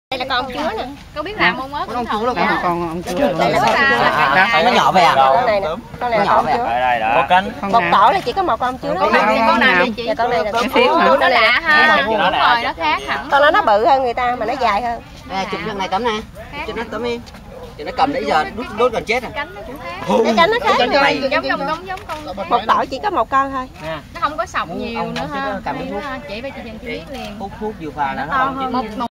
Đây là con chúa nè. Con biết làm không á? Con chúa là con chúa. Đây là con Nó nhỏ vậy à? Con này nè. Con này là con chúa. Đây đó. Có cánh. Một tổ là chỉ có một con chúa đó. Con nào vậy chị? Dạ con này là con chúa. Nó lạ ha. Đúng rồi, nó khác hẳn. Con nó bự hơn người ta mà nó dài hơn. Đây chụp cái này tấm nè. Chụp nó tấm đi. Thì nó cầm nãy giờ đốt gần chết rồi. Cánh nó cũng khác. Cái cánh nó khác rồi. Giống con. Một tổ chỉ có một con thôi. Nó không có sọc nhiều nữa ha. Chỉ phải chị biết liền. Hút vừa vào là nó một